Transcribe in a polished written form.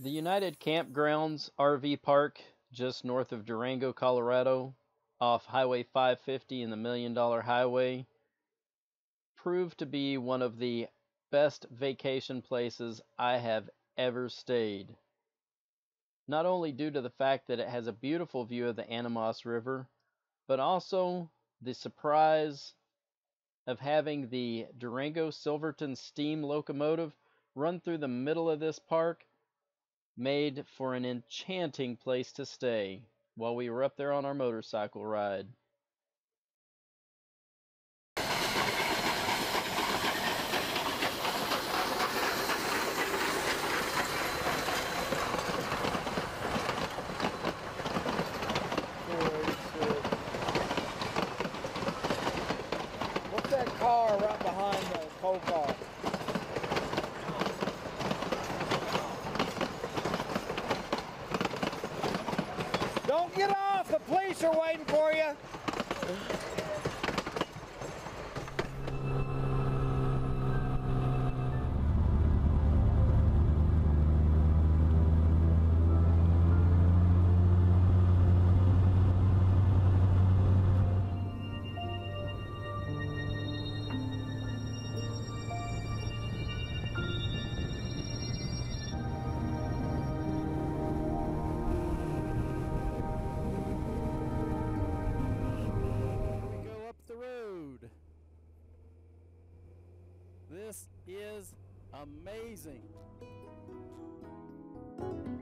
The United Campgrounds RV Park, just north of Durango, Colorado, off Highway 550 and the Million Dollar Highway, proved to be one of the best vacation places I have ever stayed. Not only due to the fact that it has a beautiful view of the Animas River, but also the surprise of having the Durango Silverton steam locomotive run through the middle of this park made for an enchanting place to stay while we were up there on our motorcycle ride. What's that car right behind the coal car? Don't get off! The police are waiting for you! Road. This is amazing.